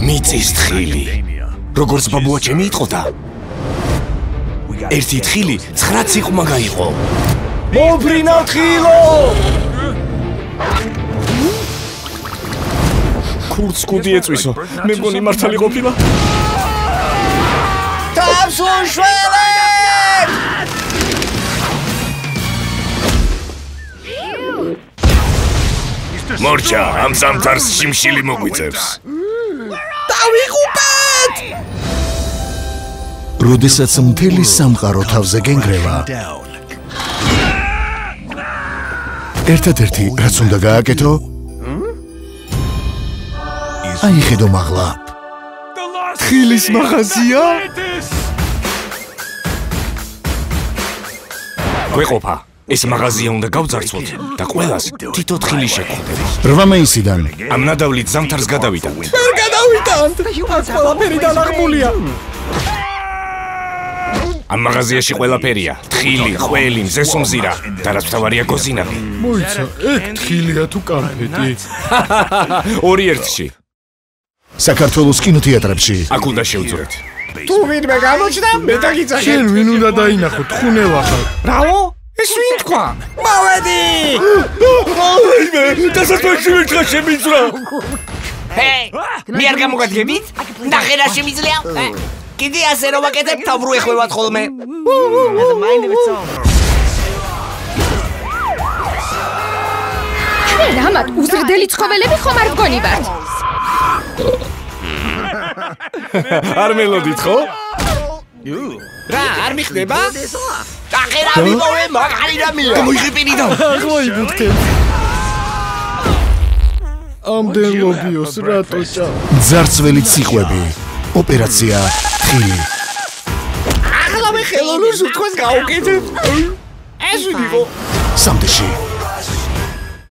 მიწის თხილი. როგორც ბაბუა ჩემი იტყოდა. ერთი თხილი 9 ციყვმა გაიყო. მობრინა თხილო! კურც კუდი ეწვისო. მე მგონი მართალი ყოფილა. თავს უშველეთ! მორჩა, ამ ზამთარს შიმშილი მოგვიწევს. დავიღუპეთ! როდესაც მთელი სამყარო თავზე გენგრევა, ერთადერთი რაც უნდა გააკეთო, აიხედო მაღლა. თხილის მაღაზია? გვეყოფა. ეს მაღაზია უნდა გავძარცვოთ და ყველას თითო თხილი შეგხვდებით. 8 მაისიდან ამ ნადავლით ზამთარს გადავიდანთ. ვერ გადავიდანთ. აქ ყველაფერი დანაღმულია. ამ მაღაზიაში ყველაფერია. თხილი, ყველი, მზესუმზირა და რაც თავარია გოზინავი. მოიცა, ეგ თხილია თუ კამფეტი? ორი ერთში. საქართველოს კინოთეატრებში. აქ უნდა შევძურეთ. თუ ვინმე გამოჩნდა, მე დაგიწახებ. შენ ვინ უნდა დაინახო, თხუნელა ხარ. რაო? ეს ვინ თქვა? მოვედი! აიმე, დასასვენში ვერთხა შემიძლია. ჰეი, მე არ გამოგადგებით? ნახე რა შემიძლია? კიდე ასე რომ ვაკეთებ, თავრუ ეხვევათ ხოლმე. ჩვენ ამათ უზრდელი ცხოველები ხომ არ გგონი ვართ? არ მელოდით ხო? რა, არ მიხდება? ნახე რა მივოვე, მაგარი რამეა. მოიღებინიდან. ახლა იბუქეთ. ამდენ ლობიოს რატო ჭა? მძარცველი ციყვები. ოპერაცია თხილი. ახლა მე ხელოვნურს უთხოს გავუკეთებ. ეს ვიღო. სამდეში.